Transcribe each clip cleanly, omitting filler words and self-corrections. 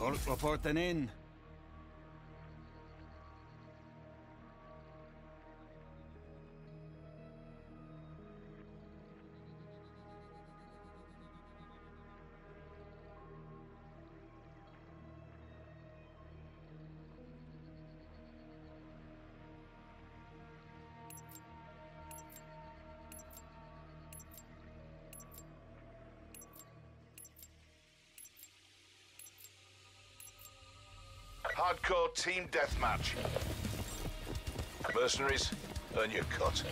Reporting in. Hardcore team deathmatch. Mercenaries, earn your cut.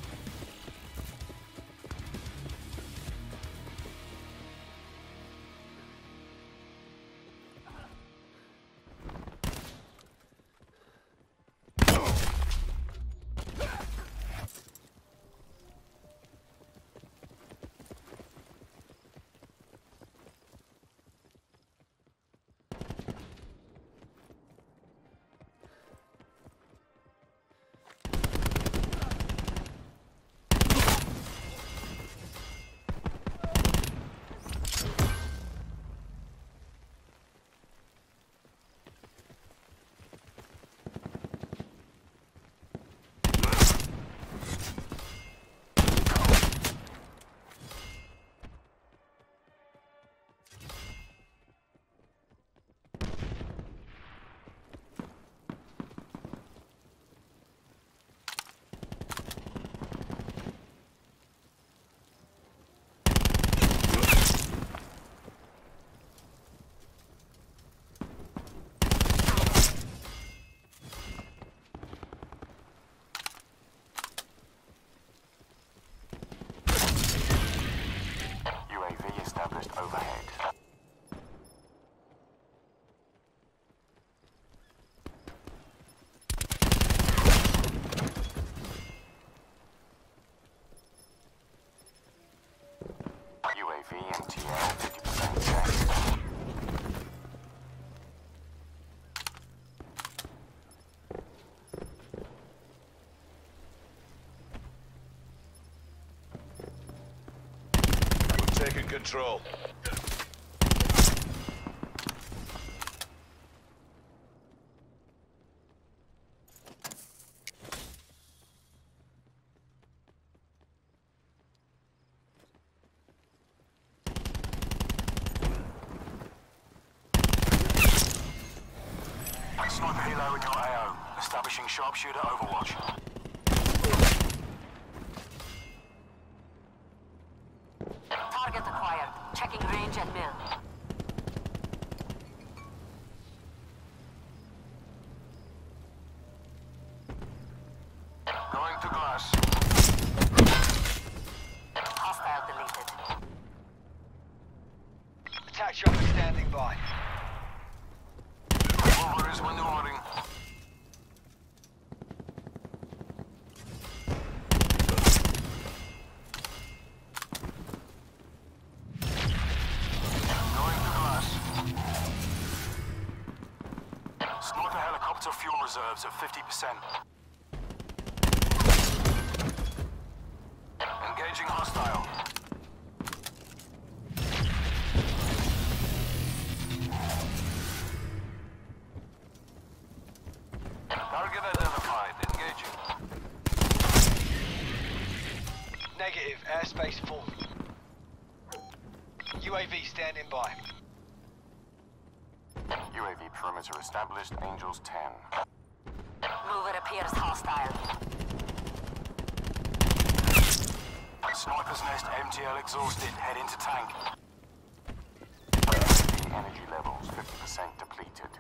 Overhead. UAV MTL 50% check. We're taking control. Sniper helo in your AO. Establishing sharpshooter overwatch. Target acquired. Checking range and mill. Going to glass. Hostile deleted. Attack chopper standing by. Over is maneuvering. Going to glass. Sniper helicopter fuel reserves at 50%. Engaging hostile. Target identified. Engaging. Negative. Airspace full. UAV standing by. UAV perimeter established. Angels 10. Mover appears hostile. Sniper's nest MTL exhausted. Head into tank. UAV energy levels 50% depleted.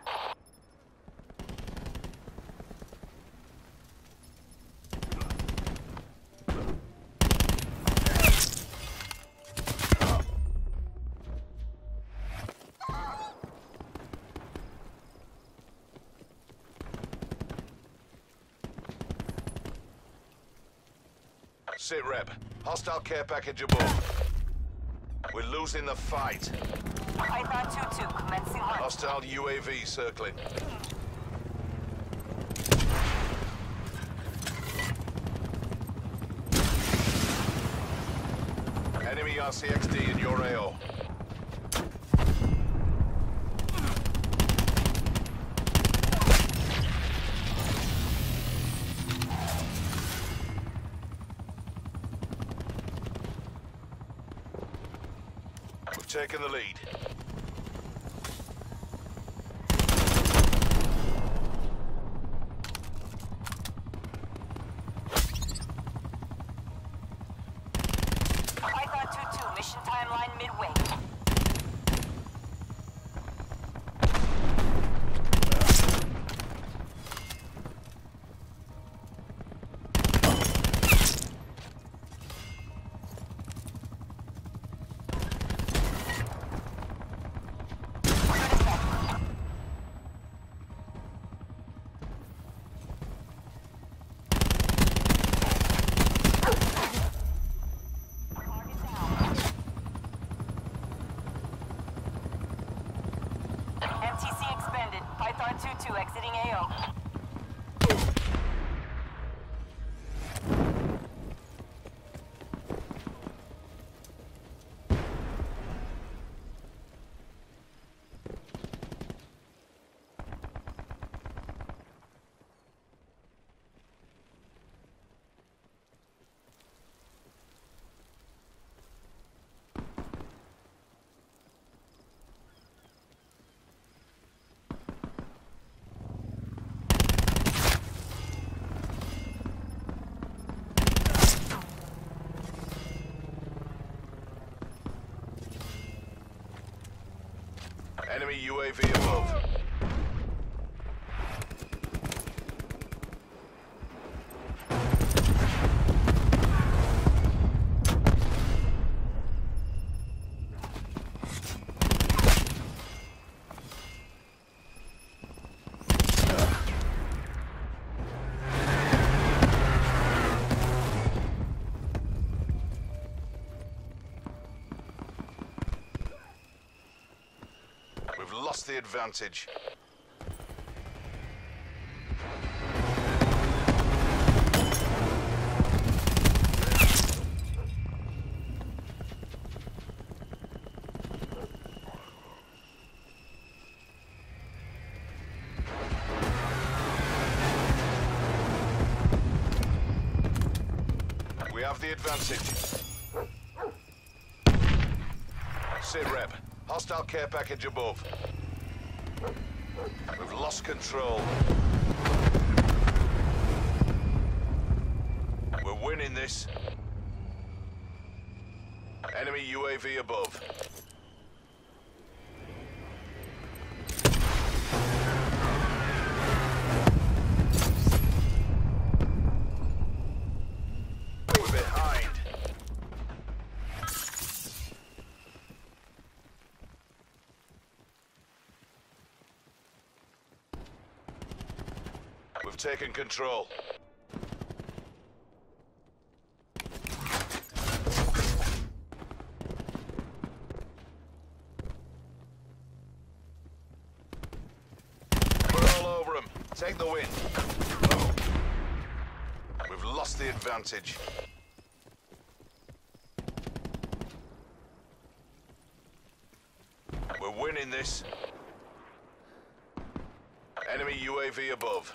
Sit rep. Hostile care package aboard. We're losing the fight. Python 2-2 commencing hunt. Hostile UAV circling. Enemy RCXD in your AO. taken the lead. Python 2-2, mission timeline midway. MTC expended. Python 2-2 exiting AO. Enemy UAV above. We've lost the advantage. We have the advantage. Sit rep. Hostile care package above. We've lost control. We're winning this. Enemy UAV above. We're behind. We've taken control. We're all over them. Take the win. We've lost the advantage. We're winning this. Enemy UAV above.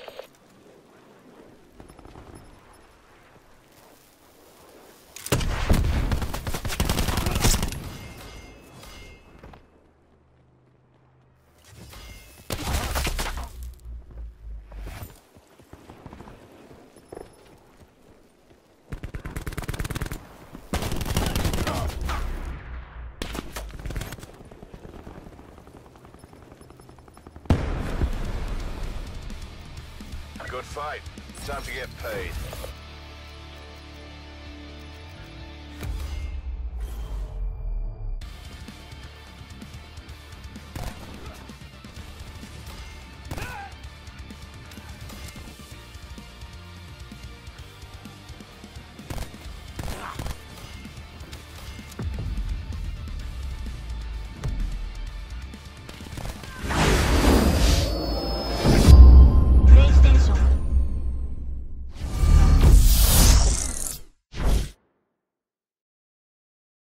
Good fight. Time to get paid.